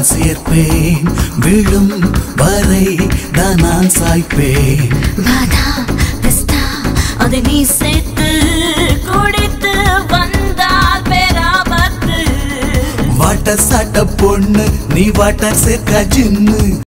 நான் சேர்ப்பேன் விழும் வரை தான் நான் சாய்ப்பேன் பாதா பிஸ்தா அதை நீ சேர்த்து குடித்து வந்தால் பேராபத்து வாட்ட சாட்ட பொண்ணு நீ வாட்ட சேர்க்க ஜின்னு